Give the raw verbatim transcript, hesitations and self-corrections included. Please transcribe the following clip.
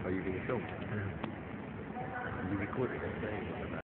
Are you being filmed? Yeah. You recorded it?